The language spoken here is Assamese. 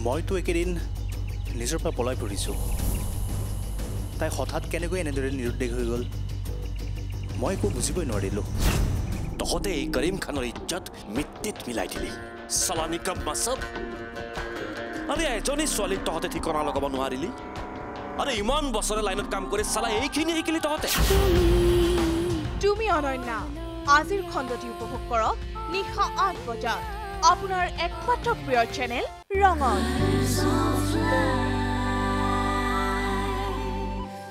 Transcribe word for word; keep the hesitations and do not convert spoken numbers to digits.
মইতো একেদিন নিজৰ পৰা পলাই ফুৰিছোঁ তাই হঠাৎ কেনেকৈ এনেদৰে নিৰুদ্দেশ হৈ গ'ল মই একো বুজিবই নোৱাৰিলোঁ তহঁতে এই কৰিম খানৰ ইজ্জত মিট্টিত মিলাই দিলি চালানি কাপ মাছব আৰে এজনী ছোৱালীক তহঁতে ঠিকনা লগাব নোৱাৰিলি আৰে ইমান বছৰে লাইনত কাম কৰি চালা এইখিনি শিকিলি তহঁতে তুমি অনন্যা আজিৰ খণ্ডটি উপভোগ কৰক নিশা আঠ বজাত আপোনাৰ একমাত্ৰ প্ৰিয় চেনেল ৰঙত